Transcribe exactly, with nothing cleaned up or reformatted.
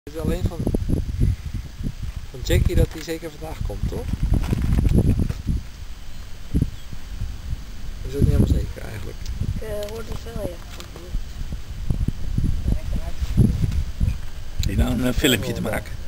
Het is alleen van, van Jackie dat hij zeker vandaag komt, toch? Dat is ook niet helemaal zeker eigenlijk. Ik uh, hoorde het wel, ja. Die nou een filmpje te maken.